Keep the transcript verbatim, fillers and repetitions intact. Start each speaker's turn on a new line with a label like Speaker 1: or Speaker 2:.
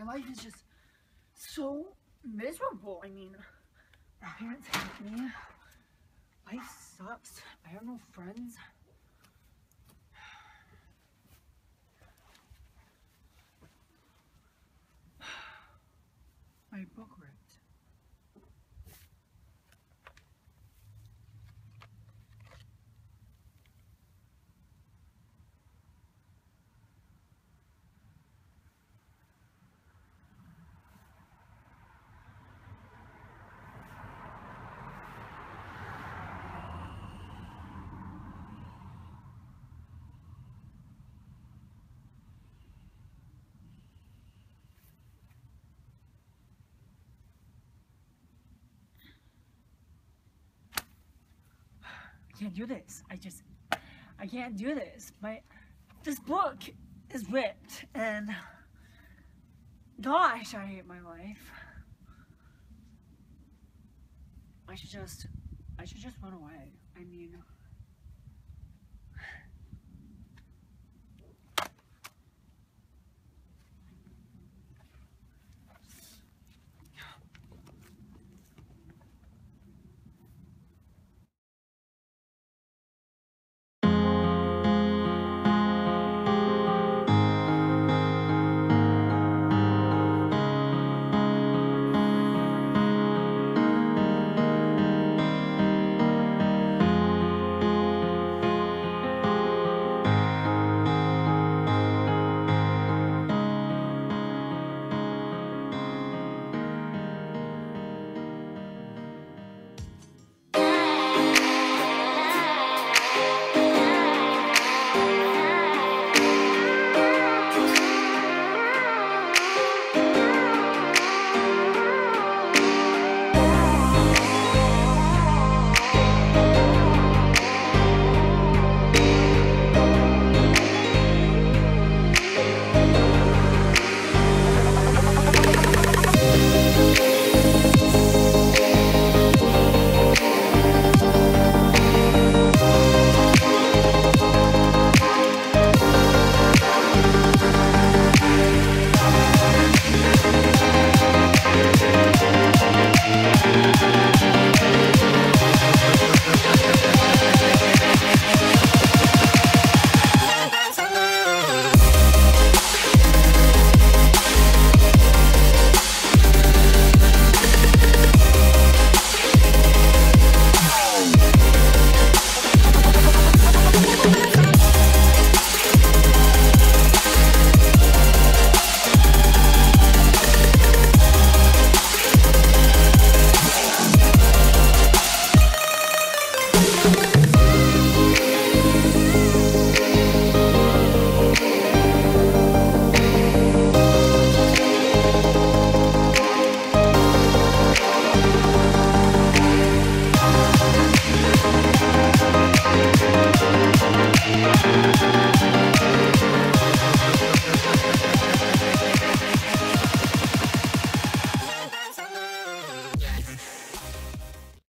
Speaker 1: My life is just so miserable. I mean, my parents hate me. Life sucks. I have no friends. My book ripped. I can't do this. I just, I can't do this. My, this book is ripped, and gosh, I hate my life. I should just, I should just run away. I mean,